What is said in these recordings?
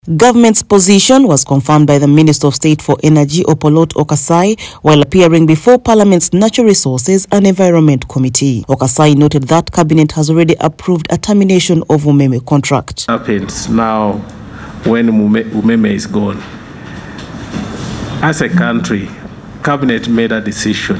Government's position was confirmed by the Minister of State for Energy, Opolot Okasai, while appearing before Parliament's Natural Resources and Environment Committee. Okasai noted that Cabinet has already approved a termination of Umeme contract. Happens now when Umeme is gone. As a country, Cabinet made a decision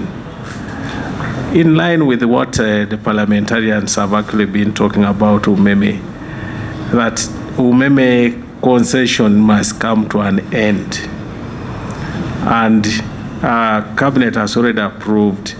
in line with what the parliamentarians have actually been talking about Umeme, that Umeme concession must come to an end, and Cabinet has already approved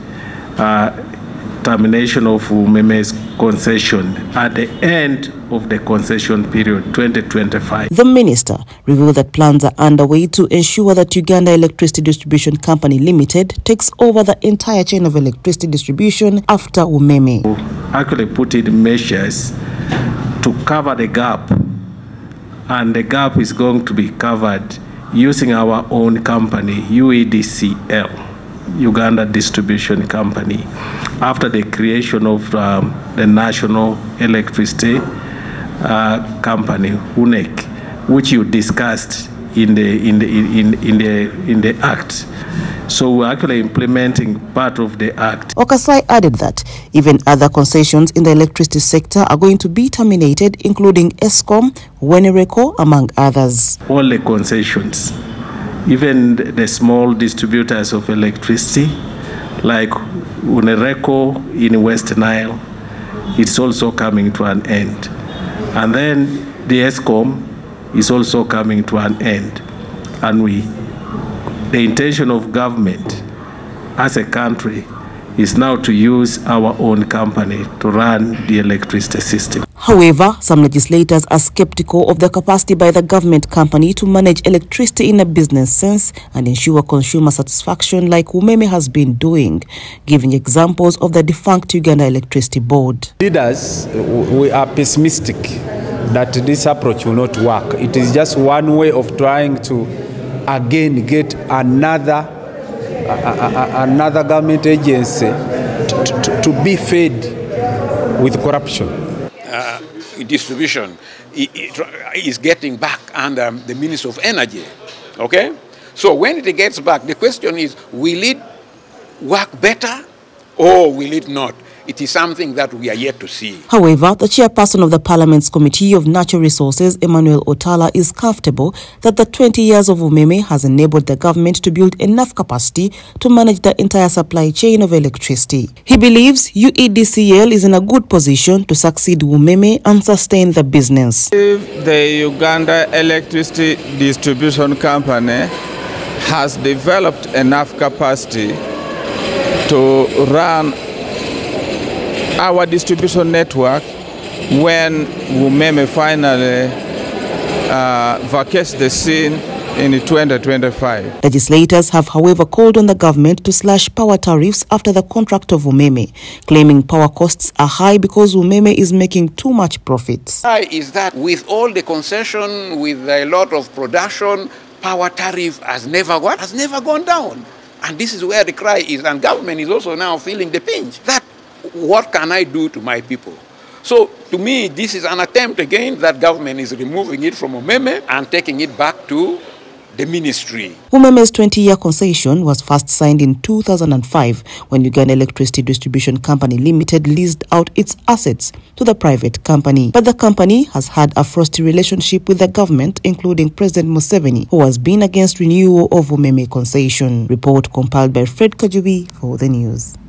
termination of Umeme's concession at the end of the concession period 2025. The minister revealed that plans are underway to ensure that Uganda Electricity Distribution Company Limited takes over the entire chain of electricity distribution after Umeme. Actually put in measures to cover the gap, and the gap is going to be covered using our own company, UEDCL, Uganda Distribution Company, after the creation of the National Electricity Company, UNEC, which you discussed in the Act. So we're actually implementing part of the Act. Okasai added that even other concessions in the electricity sector are going to be terminated, including Eskom, Wenereko, among others. All the concessions, even the small distributors of electricity, like Wenereko in West Nile, it's also coming to an end. And then the Eskom is also coming to an end. And the intention of government as a country is now to use our own company to run the electricity system. However, some legislators are skeptical of the capacity by the government company to manage electricity in a business sense and ensure consumer satisfaction like Umeme has been doing, giving examples of the defunct Uganda Electricity Board. Leaders, we are pessimistic that this approach will not work. It is just one way of trying to again get another government agency to be fed with corruption. Distribution is getting back under the Minister of Energy, okay? So when it gets back, the question is, will it work better or will it not? It is something that we are yet to see. However, the chairperson of the Parliament's Committee of Natural Resources, Emmanuel Otala, is comfortable that the 20 years of Umeme has enabled the government to build enough capacity to manage the entire supply chain of electricity. He believes UEDCL is in a good position to succeed Umeme and sustain the business. If the Uganda Electricity Distribution Company has developed enough capacity to run our distribution network when Umeme finally vacates the scene in 2025. Legislators have, however, called on the government to slash power tariffs after the contract of Umeme, claiming power costs are high because Umeme is making too much profits. Why is that with all the concession, with a lot of production, power tariff has never gone down. And this is where the cry is, and government is also now feeling the pinch. That what can I do to my people? So to me, this is an attempt again that government is removing it from Umeme and taking it back to the ministry. Umeme's 20-year concession was first signed in 2005 when Uganda Electricity Distribution Company Limited leased out its assets to the private company. But the company has had a frosty relationship with the government, including President Museveni, who has been against renewal of Umeme concession. Report compiled by Fred Kajubi for the news.